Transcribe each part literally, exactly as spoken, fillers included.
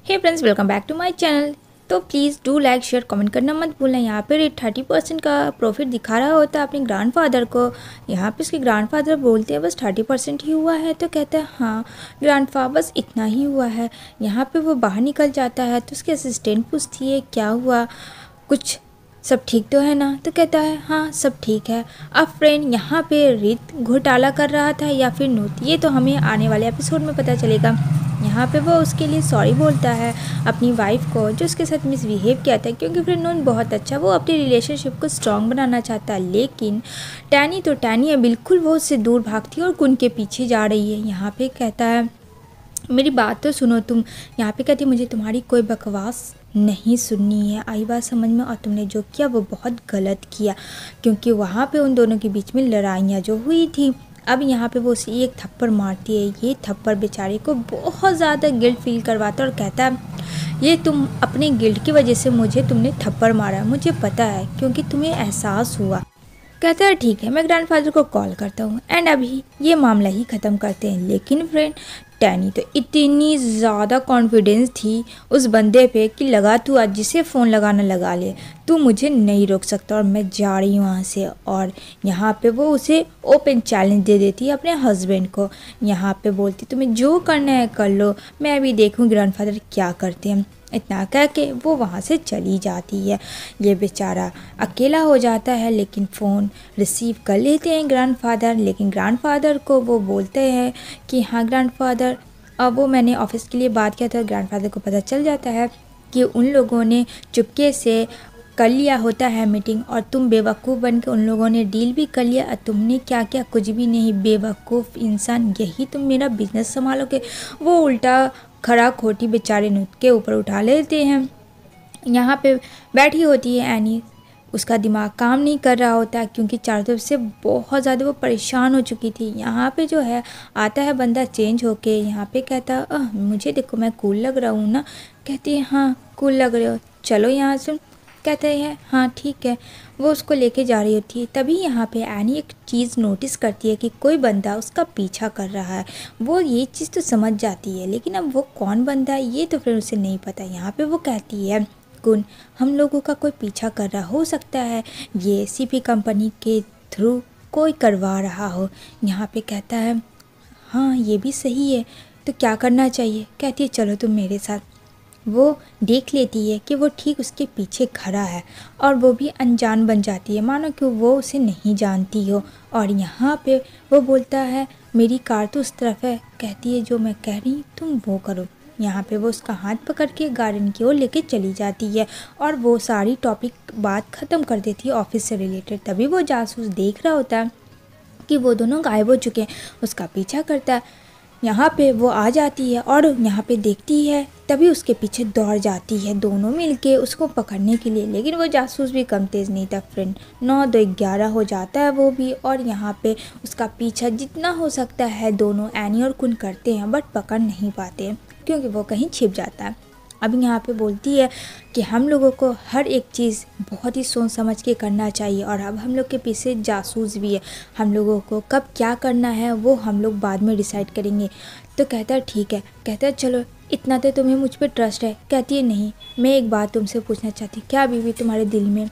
Hey friends, welcome back to my channel. तो please do like share comment करना मत भूलना। यहाँ पे थर्टी परसेंट का प्रॉफिट दिखा रहा होता है अपने ग्रैंडफादर को। यहाँ पे उसके ग्रैंडफादर बोलते हैं बस थर्टी परसेंट ही हुआ है, तो कहता है हाँ ग्रैंडफा बस इतना ही हुआ है। यहाँ पे वो बाहर निकल जाता है तो उसके असिस्टेंट पूछती है क्या हुआ, कुछ सब ठीक तो है ना? तो कहता है हाँ सब ठीक है। अब फ्रेंड यहाँ पे रित घोटाला कर रहा था या फिर नूत, ये तो हमें आने वाले एपिसोड में पता चलेगा। यहाँ पे वो उसके लिए सॉरी बोलता है अपनी वाइफ को जो उसके साथ मिसबिहेव किया था, क्योंकि फ्रेंड नून बहुत अच्छा, वो अपनी रिलेशनशिप को स्ट्रॉन्ग बनाना चाहता है। लेकिन टैनी तो टैनी है, बिल्कुल वो उससे दूर भागती है और कुन के पीछे जा रही है। यहाँ पे कहता है मेरी बात तो सुनो तुम। यहाँ पे कहती है मुझे तुम्हारी कोई बकवास नहीं सुननी है, आई बात समझ में, और तुमने जो किया वो बहुत गलत किया, क्योंकि वहाँ पे उन दोनों के बीच में लड़ाइयाँ जो हुई थी। अब यहाँ पे वो उसे एक थप्पड़ मारती है। ये थप्पड़ बेचारे को बहुत ज़्यादा गिल्ट फील करवाता है और कहता है ये तुम अपने गिल्ट की वजह से मुझे तुमने थप्पड़ मारा, मुझे पता है क्योंकि तुम्हें एहसास हुआ। कहता है ठीक है मैं ग्रैंडफादर को कॉल करता हूँ एंड अभी ये मामला ही ख़त्म करते हैं। लेकिन फ्रेंड टैनी तो इतनी ज़्यादा कॉन्फिडेंस थी उस बंदे पे कि लगा तू आज जिसे फ़ोन लगाना लगा ले, तू मुझे नहीं रोक सकता और मैं जा रही हूँ वहाँ से। और यहाँ पे वो उसे ओपन चैलेंज दे देती है अपने हस्बैंड को। यहाँ पे बोलती तुम्हें जो करना है कर लो, मैं अभी देखूँ ग्रैंडफादर क्या करते हैं। इतना कह के वो वहाँ से चली जाती है। ये बेचारा अकेला हो जाता है, लेकिन फ़ोन रिसीव कर लेते हैं ग्रैंडफादर। लेकिन ग्रैंडफादर को वो बोलते हैं कि हाँ ग्रैंडफादर, अब वो मैंने ऑफिस के लिए बात किया था। ग्रैंडफादर को पता चल जाता है कि उन लोगों ने चुपके से कर लिया होता है मीटिंग, और तुम बेवकूफ़ बन के उन लोगों ने डील भी कर लिया। तुमने क्या क्या, कुछ भी नहीं, बेवकूफ़ इंसान, यही तुम मेरा बिजनेस संभालोगे। वो उल्टा खरा खोटी बेचारे नुत के ऊपर उठा लेते हैं। यहाँ पे बैठी होती है एनी, उसका दिमाग काम नहीं कर रहा होता क्योंकि चारों तरफ से बहुत ज़्यादा वो परेशान हो चुकी थी। यहाँ पे जो है आता है बंदा चेंज होके, यहाँ पे कहता है मुझे देखो मैं कूल लग रहा हूँ ना? कहती है हाँ कूल लग रहे हो, चलो यहाँ से। कहते हैं हाँ ठीक है। वो उसको लेके जा रही होती है। तभी यहाँ पे एनी एक चीज़ नोटिस करती है कि कोई बंदा उसका पीछा कर रहा है। वो ये चीज़ तो समझ जाती है, लेकिन अब वो कौन बंदा है ये तो फिर उसे नहीं पता। यहाँ पे वो कहती है कुन हम लोगों का कोई पीछा कर रहा हो सकता है, ये सीपी कंपनी के थ्रू कोई करवा रहा हो। यहाँ पे कहता है हाँ ये भी सही है, तो क्या करना चाहिए? कहती है चलो तुम मेरे साथ। वो देख लेती है कि वो ठीक उसके पीछे खड़ा है और वो भी अनजान बन जाती है, मानो कि वो उसे नहीं जानती हो। और यहाँ पे वो बोलता है मेरी कार तो उस तरफ है। कहती है जो मैं कह रही तुम वो करो। यहाँ पे वो उसका हाथ पकड़ के गार्डन की ओर लेके चली जाती है और वो सारी टॉपिक बात ख़त्म कर देती है ऑफिस से रिलेटेड। तभी वो जासूस देख रहा होता है कि वो दोनों गायब हो चुके हैं, उसका पीछा करता है। यहाँ पे वो आ जाती है और यहाँ पे देखती है, तभी उसके पीछे दौड़ जाती है दोनों मिलके उसको पकड़ने के लिए। लेकिन वो जासूस भी कम तेज़ नहीं था फ्रेंड। नौ दो ग्यारह हो जाता है वो भी, और यहाँ पे उसका पीछा जितना हो सकता है दोनों एनी और कुन करते हैं, बट पकड़ नहीं पाते हैं क्योंकि वो कहीं छिप जाता है। अब यहाँ पे बोलती है कि हम लोगों को हर एक चीज़ बहुत ही सोच समझ के करना चाहिए, और अब हम लोग के पीछे जासूस भी है। हम लोगों को कब क्या करना है वो हम लोग बाद में डिसाइड करेंगे। तो कहता है ठीक है। कहता है चलो इतना तो तुम्हें मुझ पर ट्रस्ट है। कहती है नहीं, मैं एक बात तुमसे पूछना चाहती, क्या अभी भी तुम्हारे दिल में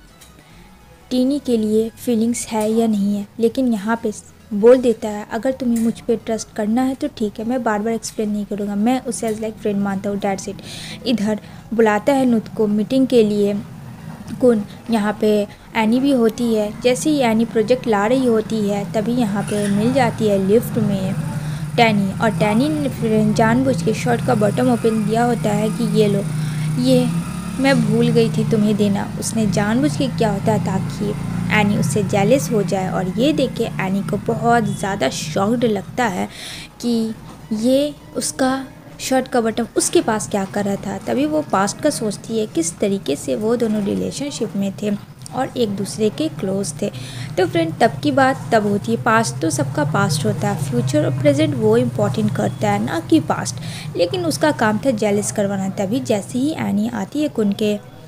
टीनी के लिए फीलिंग्स है या नहीं है? लेकिन यहाँ पे बोल देता है अगर तुम्हें मुझ पे ट्रस्ट करना है तो ठीक है, मैं बार बार एक्सप्लेन नहीं करूँगा, मैं उसे एज लाइक फ्रेंड मानता हूँ, डैट्स इट। इधर बुलाता है नुत को मीटिंग के लिए कुन। यहाँ पे एनी भी होती है। जैसे ही एनी प्रोजेक्ट ला रही होती है तभी यहाँ पे मिल जाती है लिफ्ट में टैनी, और टैनी ने जानबूझ के शर्ट का बटन ओपन दिया होता है कि ये लो, ये मैं भूल गई थी तुम्हें देना। उसने जानबूझ के किया होता है ताकि एनी उससे जेलस हो जाए, और ये देख के एनी को बहुत ज़्यादा शॉक्ड लगता है कि ये उसका शर्ट का बटन उसके पास क्या कर रहा था। तभी वो पास्ट का सोचती है किस तरीके से वो दोनों रिलेशनशिप में थे और एक दूसरे के क्लोज थे। तो फ्रेंड तब की बात तब होती है, पास्ट तो सबका पास्ट होता है, फ्यूचर और प्रेजेंट वो इम्पोर्टेंट करता है ना कि पास्ट। लेकिन उसका काम था जेलस करवाना। तभी जैसे ही एनी आती है कुन के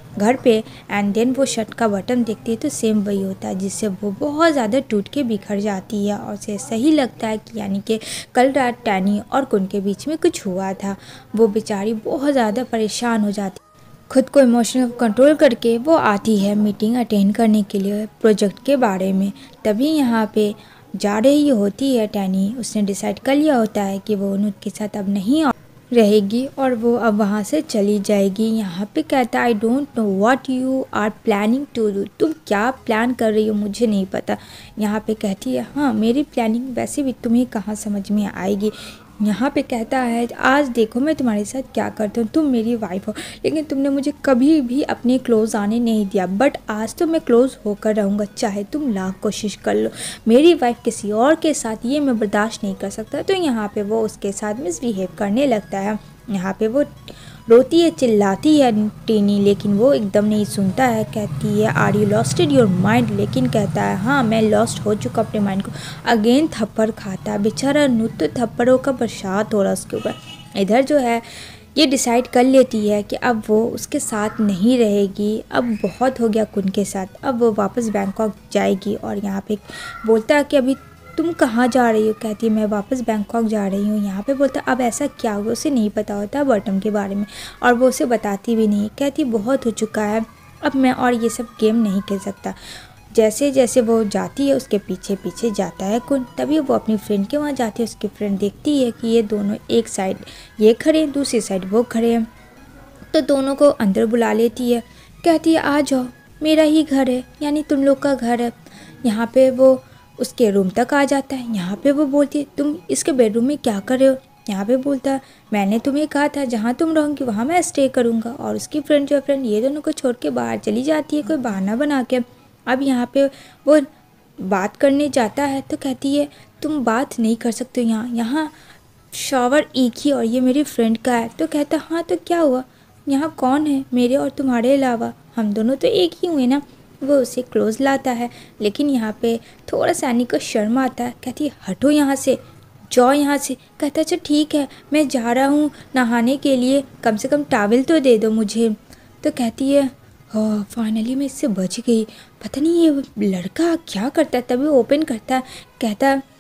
घर पे एंड देन वो शर्ट का बटन देखती है तो सेम वही होता है, जिससे वो बहुत ज़्यादा टूट के बिखर जाती है और उसे सही लगता है कि यानी कि कल रात टैनी और कुन के बीच में कुछ हुआ था। वो बेचारी बहुत ज़्यादा परेशान हो जाती है। खुद को इमोशनल कंट्रोल करके वो आती है मीटिंग अटेंड करने के लिए प्रोजेक्ट के बारे में। तभी यहाँ पे जा रही होती है टैनी। उसने डिसाइड कर लिया होता है कि वो अनुज के साथ अब नहीं रहेगी और वो अब वहाँ से चली जाएगी। यहाँ पे कहता है I don't know what you are planning to do, तुम क्या प्लान कर रही हो मुझे नहीं पता। यहाँ पे कहती है हाँ मेरी प्लानिंग वैसे भी तुम्हें कहाँ समझ में आएगी। यहाँ पे कहता है आज देखो मैं तुम्हारे साथ क्या करता हूँ, तुम मेरी वाइफ हो लेकिन तुमने मुझे कभी भी अपने क्लोज आने नहीं दिया, बट आज तो मैं क्लोज होकर रहूँगा चाहे तुम लाख कोशिश कर लो। मेरी वाइफ किसी और के साथ ये मैं बर्दाश्त नहीं कर सकता। तो यहाँ पे वो उसके साथ मिसबिहेव करने लगता है। यहाँ पे वो रोती है चिल्लाती है टीनी, लेकिन वो एकदम नहीं सुनता है। कहती है are you losted your mind, लेकिन कहता है हाँ मैं लॉस्ट हो चुका अपने माइंड को। अगेन थप्पड़ खाता है बेचारा अनुज, तो थप्पड़ों का बरसात हो रहा उसके ऊपर। इधर जो है ये डिसाइड कर लेती है कि अब वो उसके साथ नहीं रहेगी, अब बहुत हो गया कुन के साथ, अब वो वापस बैंकॉक जाएगी। और यहाँ पे बोलता है कि अभी तुम कहाँ जा रही हो। कहती है मैं वापस बैंकॉक जा रही हूँ। यहाँ पे बोलता अब ऐसा क्या हुआ, उसे नहीं पता होता बॉटम के बारे में और वो उसे बताती भी नहीं। कहती बहुत हो चुका है अब मैं और ये सब गेम नहीं खेल सकता। जैसे जैसे वो जाती है उसके पीछे पीछे जाता है कुन। तभी वो अपनी फ्रेंड के वहाँ जाती है। उसकी फ्रेंड देखती है कि ये दोनों एक साइड ये खड़े हैं दूसरी साइड वो खड़े हैं, तो दोनों को अंदर बुला लेती है। कहती है आ जाओ मेरा ही घर है, यानी तुम लोग का घर है। यहाँ पे वो उसके रूम तक आ जाता है। यहाँ पे वो बोलती है तुम इसके बेडरूम में क्या कर रहे हो। यहाँ पे बोलता है मैंने तुम्हें कहा था जहाँ तुम रहोगी वहाँ मैं स्टे करूँगा। और उसकी फ्रेंड जो फ्रेंड ये दोनों को छोड़ के बाहर चली जाती है कोई बहाना बना के। अब यहाँ पे वो बात करने जाता है तो कहती है तुम बात नहीं कर सकते हो यहाँ, यहाँ शॉवर एक ही और ये मेरी फ्रेंड का है। तो कहता हाँ तो क्या हुआ, यहाँ कौन है मेरे और तुम्हारे अलावा, हम दोनों तो एक ही हुए ना। वो उसे क्लोज लाता है, लेकिन यहाँ पे थोड़ा सा एनी को शर्म आता है। कहती है हटो यहाँ से, जाओ यहाँ से। कहता है अच्छा ठीक है मैं जा रहा हूँ नहाने के लिए, कम से कम टॉवल तो दे दो मुझे। तो कहती है हाँ फाइनली मैं इससे बच गई, पता नहीं ये लड़का क्या करता है। तभी ओपन करता है। कहता है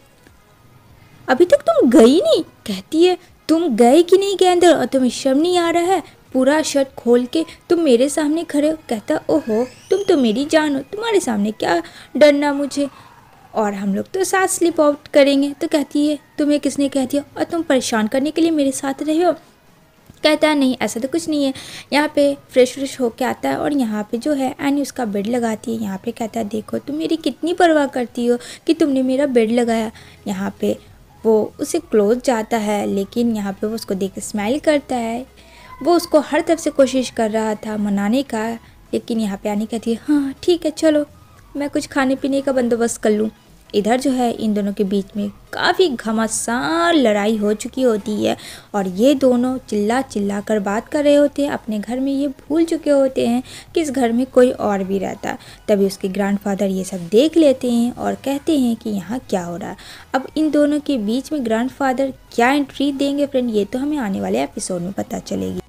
अभी तक तुम गई नहीं। कहती है तुम गए कि नहीं गए अंदर और तुम्हें शर्म नहीं आ रहा है, पूरा शर्ट खोल के तुम मेरे सामने खड़े हो। कहता ओहो तुम तो मेरी जान हो, तुम्हारे सामने क्या डरना मुझे, और हम लोग तो साथ स्लिप आउट करेंगे। तो कहती है तुम्हें किसने कह दिया और तुम परेशान करने के लिए मेरे साथ रहे हो। कहता है नहीं ऐसा तो कुछ नहीं है। यहाँ पे फ्रेश फ्रेश होके आता है और यहाँ पे जो है एनी उसका बेड लगाती है। यहाँ पे कहता है देखो तुम मेरी कितनी परवाह करती हो कि तुमने मेरा बेड लगाया। यहाँ पे वो उसे क्लोज जाता है, लेकिन यहाँ पे वो उसको देख के स्माइल करता है। वो उसको हर तरफ से कोशिश कर रहा था मनाने का, लेकिन यहाँ पे आनी कहती है हाँ ठीक है चलो मैं कुछ खाने पीने का बंदोबस्त कर लूँ। इधर जो है इन दोनों के बीच में काफ़ी घमासान लड़ाई हो चुकी होती है और ये दोनों चिल्ला चिल्ला कर बात कर रहे होते हैं। अपने घर में ये भूल चुके होते हैं कि इस घर में कोई और भी रहता। तभी उसके ग्रैंडफादर ये सब देख लेते हैं और कहते हैं कि यहाँ क्या हो रहा है। अब इन दोनों के बीच में ग्रैंडफादर क्या एंट्री देंगे फ्रेंड, ये तो हमें आने वाले एपिसोड में पता चलेगी।